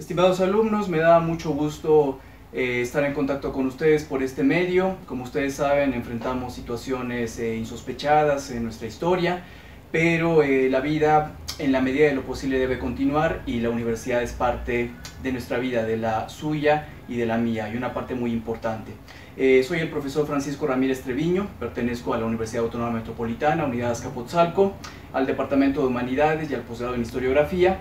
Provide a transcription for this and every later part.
Estimados alumnos, me da mucho gusto estar en contacto con ustedes por este medio. Como ustedes saben, enfrentamos situaciones insospechadas en nuestra historia, pero la vida en la medida de lo posible debe continuar y la universidad es parte de nuestra vida, de la suya y de la mía, y una parte muy importante. Soy el profesor Francisco Ramírez Treviño, pertenezco a la Universidad Autónoma Metropolitana, Unidad Azcapotzalco, al Departamento de Humanidades y al posgrado en Historiografía,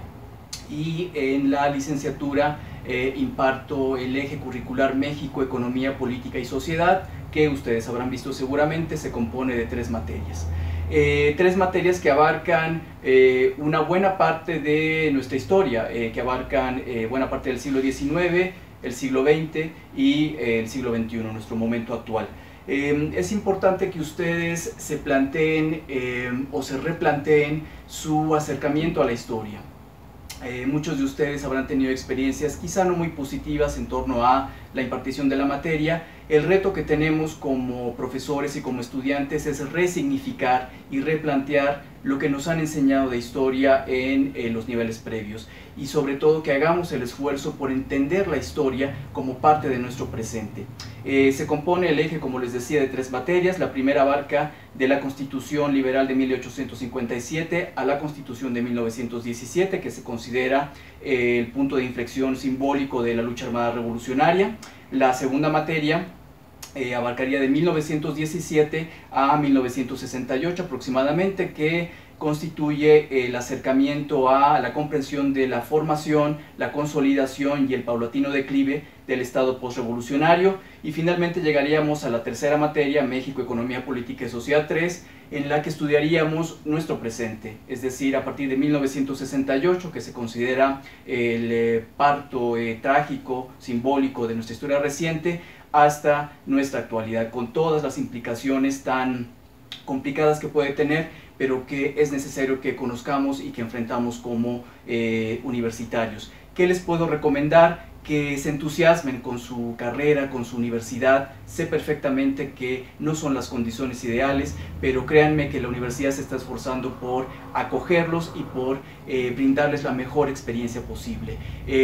y en la licenciatura imparto el eje curricular México, Economía, Política y Sociedad, que ustedes habrán visto seguramente se compone de tres materias. Tres materias que abarcan una buena parte de nuestra historia, que abarcan buena parte del siglo XIX, el siglo XX y el siglo XXI, nuestro momento actual. Es importante que ustedes se planteen o se replanteen su acercamiento a la historia. Muchos de ustedes habrán tenido experiencias quizá no muy positivas en torno a la impartición de la materia. El reto que tenemos como profesores y como estudiantes es resignificar y replantear lo que nos han enseñado de historia en los niveles previos, y sobre todo que hagamos el esfuerzo por entender la historia como parte de nuestro presente. Se compone el eje, como les decía, de tres materias. La primera abarca de la Constitución Liberal de 1857 a la Constitución de 1917, que se considera el punto de inflexión simbólico de la lucha armada revolucionaria. La segunda materia abarcaría de 1917 a 1968 aproximadamente, que constituye el acercamiento a la comprensión de la formación, la consolidación y el paulatino declive del Estado postrevolucionario. Y finalmente llegaríamos a la tercera materia, México, Economía, Política y Sociedad 3, en la que estudiaríamos nuestro presente, es decir, a partir de 1968, que se considera el parto trágico, simbólico de nuestra historia reciente, hasta nuestra actualidad, con todas las implicaciones tan complicadas que puede tener, pero que es necesario que conozcamos y que enfrentamos como universitarios. ¿Qué les puedo recomendar? Que se entusiasmen con su carrera, con su universidad. Sé perfectamente que no son las condiciones ideales, pero créanme que la universidad se está esforzando por acogerlos y por brindarles la mejor experiencia posible.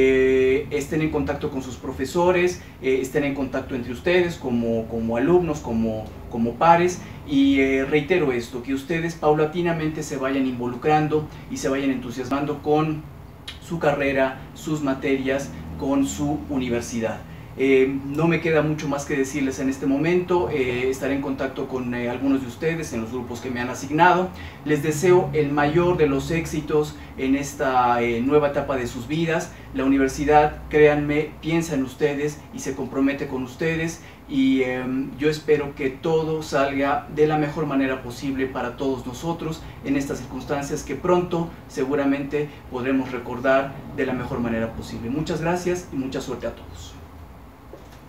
Estén en contacto con sus profesores, estén en contacto entre ustedes como alumnos, como pares, y reitero esto, que ustedes paulatinamente se vayan involucrando y se vayan entusiasmando con su carrera, sus materias, con su universidad. No me queda mucho más que decirles en este momento. Estaré en contacto con algunos de ustedes en los grupos que me han asignado. Les deseo el mayor de los éxitos en esta nueva etapa de sus vidas. La universidad, créanme, piensa en ustedes y se compromete con ustedes, y yo espero que todo salga de la mejor manera posible para todos nosotros en estas circunstancias que pronto seguramente podremos recordar de la mejor manera posible. Muchas gracias y mucha suerte a todos.